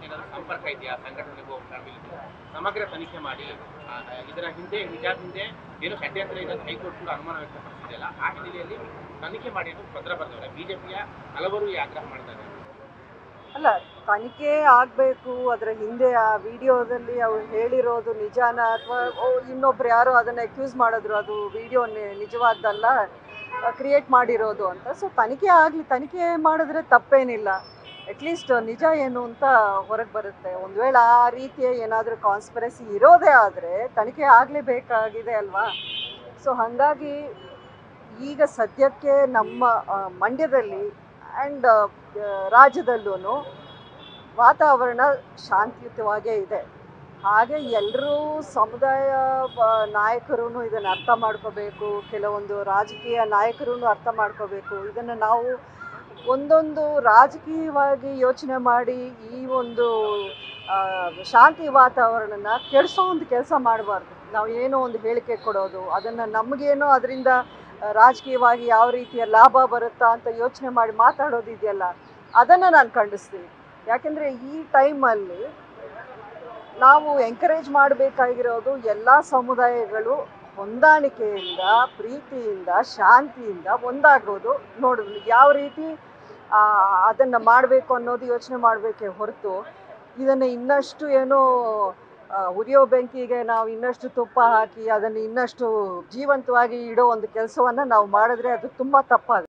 ಏನಾದರೂ ಸಂಪರ್ಕ ಇದೆಯಾ ಸಂಘಟನೆಗೂ ಫ್ಯಾಮಿಲಿಗೂ ಸಮಗ್ರ ತನಿಖೆ ಮಾಡಿ ಇದರ ಹಿಂದೆ ಹಿಜಾಬ್ ಹಿಂದೆ ಏನು ಷಡ್ಯಂತ್ರ ಇದೆ ಹೈಕೋರ್ಟ್ ಕೂಡ ಅನುಮಾನ ವ್ಯಕ್ತಪಡಿಸಿದೆಯಲ್ಲ ಆ ಹಿನ್ನೆಲೆಯಲ್ಲಿ ತನಿಖೆ ಮಾಡಿ ಅಂತ ಪತ್ರ ಬರೆದವರೆ ಬಿಜೆಪಿಯ ಹಲವರು ಈ ಆಗ್ರಹ ಮಾಡ್ತಾರೆ. ಅಲ್ಲ, ತನಿಖೆ ಆಗಬೇಕು. ಅದರ ಹಿಂದೆ ಆ ವಿಡಿಯೋದಲ್ಲಿ ಅವ್ರು ಹೇಳಿರೋದು ನಿಜಾನ ಅಥವಾ ಇನ್ನೊಬ್ರು ಯಾರೋ ಅದನ್ನು ಅಕ್ಯೂಸ್ ಮಾಡಿದ್ರು ಅದು ವಿಡಿಯೋ ನಿಜವಾದ್ದಲ್ಲ, ಕ್ರಿಯೇಟ್ ಮಾಡಿರೋದು ಅಂತ. ಸೊ ತನಿಖೆ ಆಗಲಿ, ತನಿಖೆ ಮಾಡಿದ್ರೆ ತಪ್ಪೇನಿಲ್ಲ. ಅಟ್ಲೀಸ್ಟ್ ನಿಜ ಏನು ಅಂತ ಹೊರಗೆ ಬರುತ್ತೆ. ಒಂದು ವೇಳೆ ಆ ರೀತಿಯ ಏನಾದರೂ ಕಾನ್ಸ್ಪಿರಸಿ ಇರೋದೇ ಆದರೆ ತನಿಖೆ ಆಗಲೇಬೇಕಾಗಿದೆ ಅಲ್ವಾ. ಸೊ ಹಾಗಾಗಿ ಈಗ ಸದ್ಯಕ್ಕೆ ನಮ್ಮ ಮಂಡ್ಯದಲ್ಲಿ ಆ್ಯಂಡ್ ರಾಜ್ಯದಲ್ಲೂ ವಾತಾವರಣ ಶಾಂತಿಯುತವಾಗೇ ಇದೆ. ಹಾಗೆ ಎಲ್ಲರೂ ಸಮುದಾಯ ನಾಯಕರು ಇದನ್ನು ಅರ್ಥ ಮಾಡ್ಕೋಬೇಕು, ಕೆಲವೊಂದು ರಾಜಕೀಯ ನಾಯಕರು ಅರ್ಥ ಮಾಡ್ಕೋಬೇಕು. ಇದನ್ನು ನಾವು ಒಂದೊಂದು ರಾಜಕೀಯವಾಗಿ ಯೋಚನೆ ಮಾಡಿ ಈ ಒಂದು ಶಾಂತಿ ವಾತಾವರಣನ ಕೆಡಿಸೋ ಒಂದು ಕೆಲಸ ಮಾಡಬಾರ್ದು. ನಾವು ಏನೋ ಒಂದು ಹೇಳಿಕೆ ಕೊಡೋದು, ಅದನ್ನು ನಮಗೇನೋ ಅದರಿಂದ ರಾಜಕೀಯವಾಗಿ ಯಾವ ರೀತಿಯ ಲಾಭ ಬರುತ್ತಾ ಅಂತ ಯೋಚನೆ ಮಾಡಿ ಮಾತಾಡೋದು ಇದೆಯಲ್ಲ, ಅದನ್ನು ನಾನು ಖಂಡಿಸ್ತೀನಿ. ಯಾಕೆಂದರೆ ಈ ಟೈಮಲ್ಲಿ ನಾವು ಎಂಕರೇಜ್ ಮಾಡಬೇಕಾಗಿರೋದು ಎಲ್ಲ ಸಮುದಾಯಗಳು ಹೊಂದಾಣಿಕೆಯಿಂದ, ಪ್ರೀತಿಯಿಂದ, ಶಾಂತಿಯಿಂದ ಒಂದಾಗೋದು ನೋಡೋದು. ಯಾವ ರೀತಿ ಅದನ್ನು ಮಾಡಬೇಕು ಅನ್ನೋದು ಯೋಚನೆ ಮಾಡಬೇಕೇ ಹೊರತು ಇದನ್ನು ಇನ್ನಷ್ಟು ಏನೋ ಉರಿಯೋ ಬೆಂಕಿಗೆ ನಾವು ಇನ್ನಷ್ಟು ತುಪ್ಪ ಹಾಕಿ ಅದನ್ನು ಇನ್ನಷ್ಟು ಜೀವಂತವಾಗಿ ಇಡೋ ಒಂದು ಕೆಲಸವನ್ನು ನಾವು ಮಾಡಿದ್ರೆ ಅದು ತುಂಬ ತಪ್ಪಾಗುತ್ತೆ.